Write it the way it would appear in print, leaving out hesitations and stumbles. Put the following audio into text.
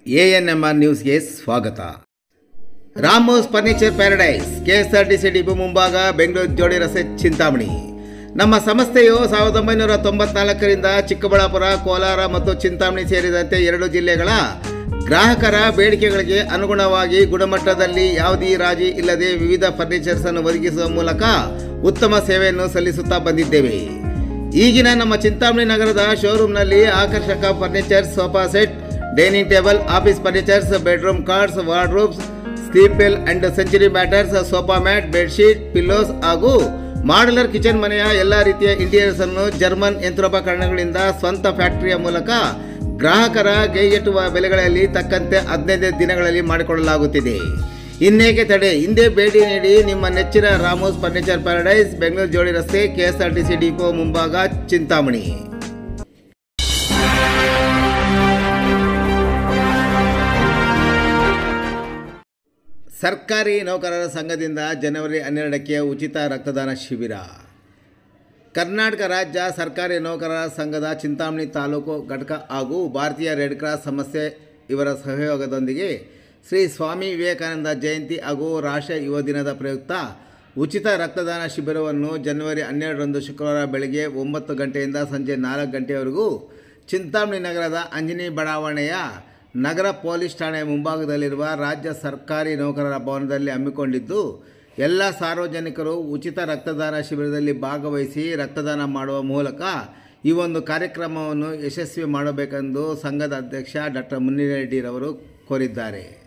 ANMR ನ್ಯೂಸ್ಗೆ ಸ್ವಾಗತ. Ramos furniture paradise, KSRTC depot ಮುಂಭಾಗ, ಬೆಂಗಳೂರು ಜೋಡಿ ರಸ್ತೆ, ಚಿಂತಾಮಣಿ. ನಮ್ಮ ಸಂಸ್ಥೆಯು 1994ರಿಂದ ಚಿಕ್ಕಬಳ್ಳಾಪುರ, ಕೋಲಾರ ಮತ್ತು ಚಿಂತಾಮಣಿ ಸೇರಿದಂತೆ 2 ಜಿಲ್ಲೆಗಳ ಗ್ರಾಹಕರ ಬೇಡಿಕೆಗಳಿಗೆ ಅನುಗುಣವಾಗಿ ಗುಣಮಟ್ಟದಲ್ಲಿ ಯಾವುದೇ ರಾಜಿ ಇಲ್ಲದೆ ವಿವಿಧ ಫರ್ನಿಚರ್ಸ್ ಅನ್ನು ಒದಗಿಸುವ ಮೂಲಕ ಉತ್ತಮ ಸೇವೆಯನ್ನು ಸಲ್ಲಿಸುತ್ತಾ ಬಂದಿದ್ದೇವೆ. ಈಗಿನ ನಮ್ಮ ಚಿಂತಾಮಣಿ ನಗರದ ಶೋರೂಮ್ನಲ್ಲಿ ಆಕರ್ಷಕ furnitures, sofa set, dining table, office furnitures, bedroom cards, wardrobes, Sleepwell and Century mattress, sofa mat, bedsheet, pillows ಹಾಗೂ ಮಾಡ್ಯುಲರ್ ಕಿಚನ್ ಮನೆಯ ಎಲ್ಲ ರೀತಿಯ ಇಂಟೀರಿಯರ್ಸ್ ಅನ್ನು ಜರ್ಮನ್ ಯಂತ್ರೋಪಕರಣಗಳಿಂದ ಸ್ವಂತ ಫ್ಯಾಕ್ಟರಿಯ ಮೂಲಕ ಗ್ರಾಹಕರ ಕೈಗೆಟುವ ಬೆಲೆಗಳಲ್ಲಿ ತಕ್ಕಂತೆ 15 ದಿನಗಳಲ್ಲಿ ಮಾಡಿಕೊಳ್ಳಲಾಗುತ್ತಿದೆ. ಇನ್ನೇಕೆ ತಡೆ, ಹಿಂದೆ ಭೇಟಿ ನೀಡಿ ನಿಮ್ಮ ನೆಚ್ಚಿನ ರಾಮೋಸ್ ಫರ್ನಿಚರ್ ಪ್ಯಾರಡೈಸ್, ಬೆಂಗಳೂರು ಜೋಡಿ ರಸ್ತೆ, ಕೆಎಸ್ಆರ್ಟಿಸಿ ಡಿಪೋ ಮುಂಭಾಗ, ಚಿಂತಾಮಣಿ. ಸರ್ಕಾರಿ ನೌಕರರ ಸಂಘದಿಂದ ಜನವರಿ 12ಕ್ಕೆ ಉಚಿತ ರಕ್ತದಾನ ಶಿಬಿರ. ಕರ್ನಾಟಕ ರಾಜ್ಯ ಸರ್ಕಾರಿ ನೌಕರರ ಸಂಘದ ಚಿಂತಾಮಣಿ ತಾಲೂಕು ಘಟಕ ಹಾಗೂ ಭಾರತೀಯ ರೆಡ್ ಕ್ರಾಸ್ ಸಂಸ್ಥೆ ಇವರ ಸಹಯೋಗದೊಂದಿಗೆ ಶ್ರೀ ಸ್ವಾಮಿ ವಿವೇಕಾನಂದ ಜಯಂತಿ ಹಾಗೂ ರಾಷ್ಟ್ರೀಯ ಯುವ ದಿನದ ಪ್ರಯುಕ್ತ ಉಚಿತ ರಕ್ತದಾನ ಶಿಬಿರವನ್ನು ಜನವರಿ 12ರಂದು ಶುಕ್ರವಾರ ಬೆಳಗ್ಗೆ 9 ಗಂಟೆಯಿಂದ ಸಂಜೆ 4 ಗಂಟೆಯವರೆಗೂ ಚಿಂತಾಮಣಿ ನಗರದ ಅಂಜನಿ ಬಡಾವಣೆಯ ನಗರ ಪೊಲೀಸ್ ಠಾಣೆ ಮುಂಭಾಗದಲ್ಲಿರುವ ರಾಜ್ಯ ಸರ್ಕಾರಿ ನೌಕರರ ಭವನದಲ್ಲಿ ಹಮ್ಮಿಕೊಂಡಿದ್ದು, ಎಲ್ಲ ಸಾರ್ವಜನಿಕರು ಉಚಿತ ರಕ್ತದಾನ ಶಿಬಿರದಲ್ಲಿ ಭಾಗವಹಿಸಿ ರಕ್ತದಾನ ಮಾಡುವ ಮೂಲಕ ಈ ಒಂದು ಕಾರ್ಯಕ್ರಮವನ್ನು ಯಶಸ್ವಿ ಮಾಡಬೇಕೆಂದು ಸಂಘದ ಅಧ್ಯಕ್ಷ ಡಾಕ್ಟರ್ ಮುನಿರೆಡ್ಡಿರವರು ಕೋರಿದ್ದಾರೆ.